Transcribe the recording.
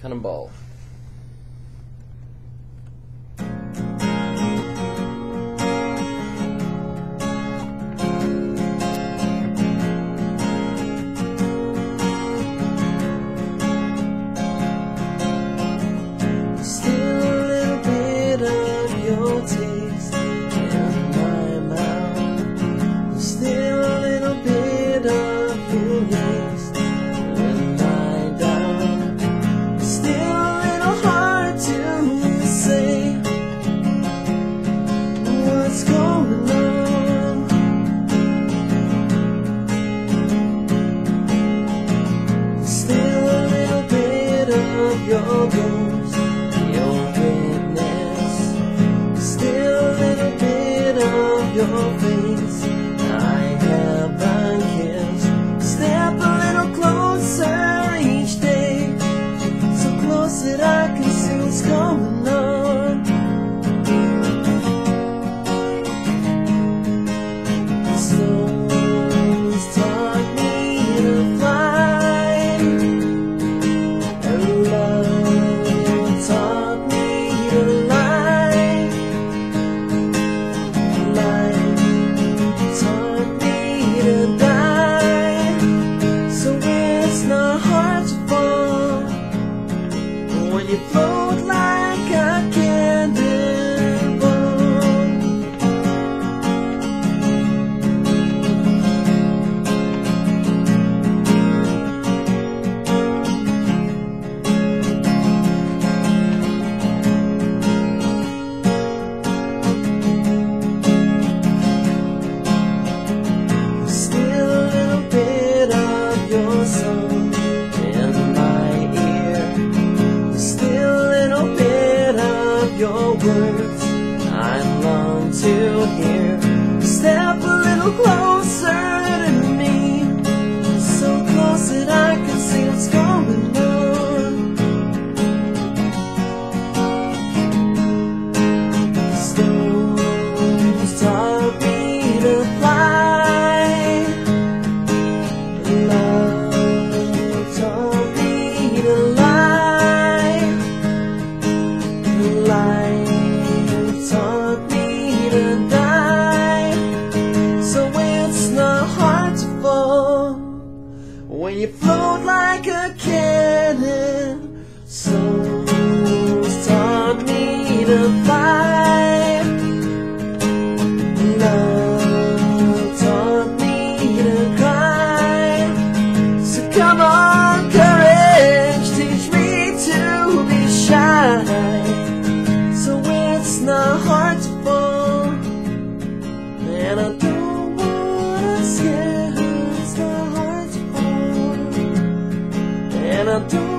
Cannonball. Still a little bit of your taste in my mouth. Still a little bit of your waist in my down. Still a little hard to say what's going on. Still a little bit of your ghost, your witness. Still a little bit of your face I haven't kissed. Step a little closer each day, so close that I can see what's going on. The stars taught me to fly, and love taught me to lie. Life taught me to die, so it's not hard to fall when you float like a cannonball. Still a little bit of your song in my ear. Still a little bit of your words I long to hear. Step a little closer to me, so close that I can see what's going on. Stones taught me to fly. Love taught me to lie. Life taught me to die, so it's not hard to fall when you float like a cannon. Souls taught me to fly. Love taught me to cry. So come on, courage, teach me to be shy, so it's not hard to fall. And I don't wanna scare, it's not hard to fall. And I don't